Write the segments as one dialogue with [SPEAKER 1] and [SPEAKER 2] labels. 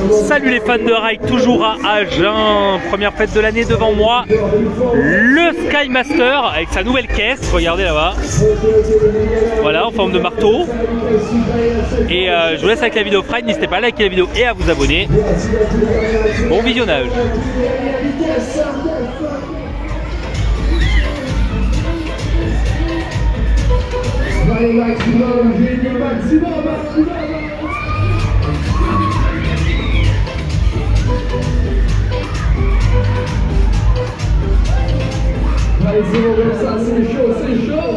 [SPEAKER 1] Salut les fans de rail, toujours à Agen, première fête de l'année devant moi, le Sky Master avec sa nouvelle caisse, regardez là-bas, voilà en forme de marteau. Et je vous laisse avec la vidéo Friday, n'hésitez pas à liker la vidéo et à vous abonner. Bon visionnage.
[SPEAKER 2] Allez, c'est bon comme ça, c'est chaud, c'est chaud.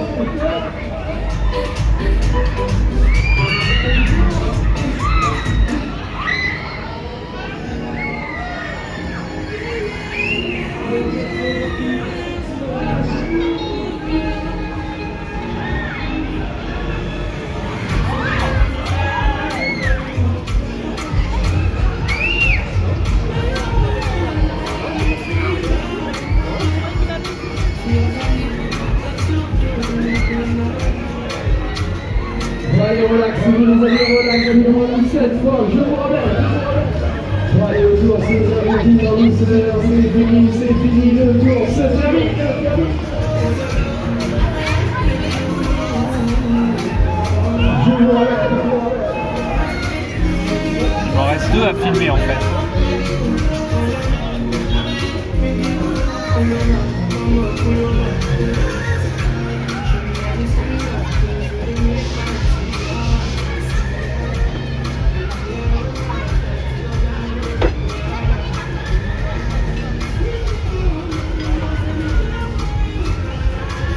[SPEAKER 2] Allez, relax, vous les allez relax, cette fois, je vous remets. Allez, le tour, c'est terminé, c'est fini, le tour, c'est terminé. Je vous remets.
[SPEAKER 1] Il en reste deux à filmer en fait.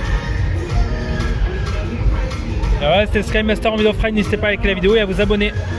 [SPEAKER 1] Voilà, c'était le Sky Master en vidéo Friday, n'hésitez pas à liker la vidéo et à vous abonner.